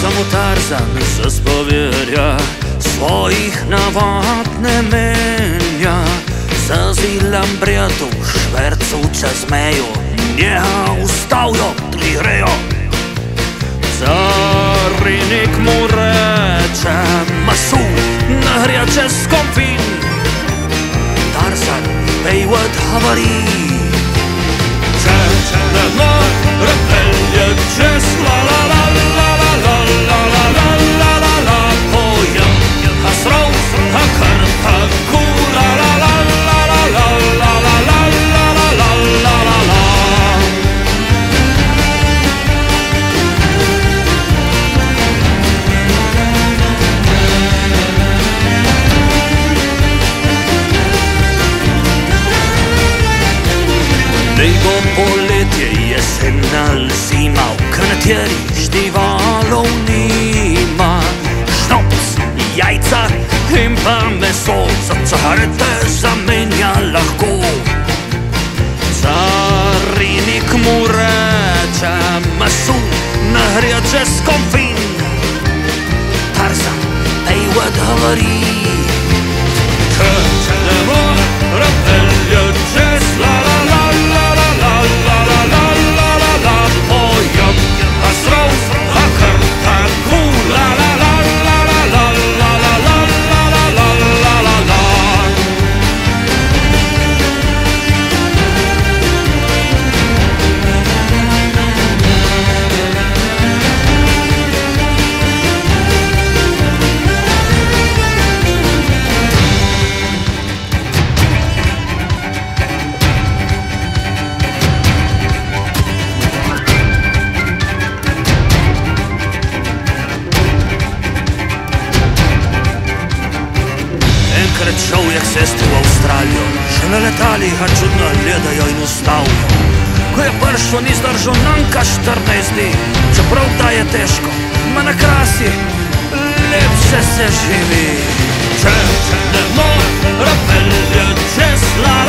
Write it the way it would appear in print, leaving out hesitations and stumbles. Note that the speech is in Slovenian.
Samo Tarzan se spovedja, svojih navad ne menja. Zazilam brjetu, švercu čez mejo, njega ustavijo, trirejo. Carinik mu reče, masu, nahrja čez konfin. Tarzan, Bayward havari. Če ne more peljat čez la la la la la la la la la la la la. Pojem, ha srov, ha kar, ha kula la la la la la la la la la la la la la. Nego poletje, jesen ali zima, v kateri štivalov nima. Šnops, jajca in pa meso, za carete zamenja lahko. Carinik mu reče, masu, nahrja čez konfin. Tarzan, Bayward havari. Če ne more peljat čez la la la la la la la la la la la la. Pojem, ha srov, ha kar, ha kula la la la la la la la la la la la la la. Enkrat človek sesti v Avstralijo, še na letalih ga čudno gledajo in ustavijo. Ko je prišel, ni zdržal nanka 14 dni, čeprav da je težko, ma na krasi, lepše se živi. Če ne more peljat čez la